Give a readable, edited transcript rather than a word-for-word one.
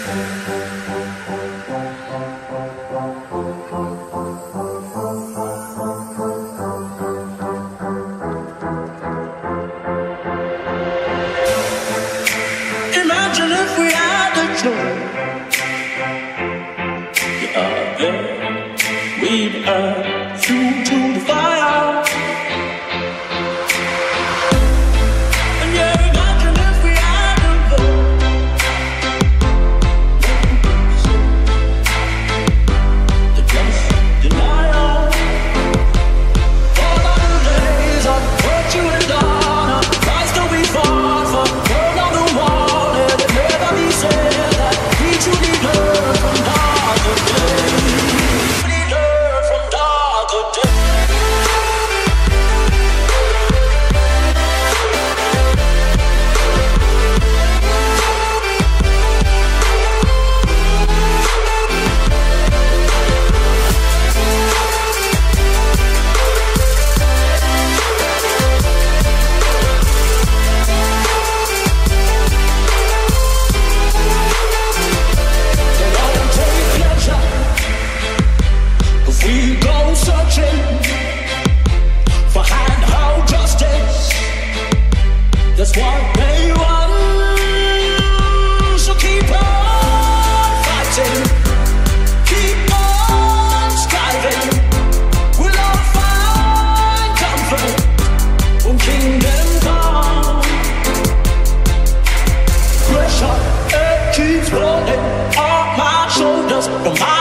Imagine if we had a choice. You are there, we'd add fuel to the fire. And yeah, imagine if we had a vote. The just denial. All of the days of virtue and honor, Christ that we fought for, world on the wall, and it never be said that we truly learn from darker days. We learn from darker days. We go searching for handheld justice. That's what they want. So keep on fighting, keep on striving. We'll all find comfort when kingdom come. Pressure, it keeps rolling on my shoulders from my